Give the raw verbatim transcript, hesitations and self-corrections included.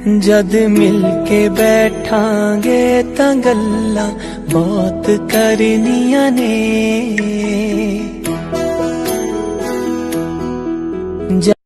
जद मिल के बैठांगे तां गल्लां बहुत करनियां ने।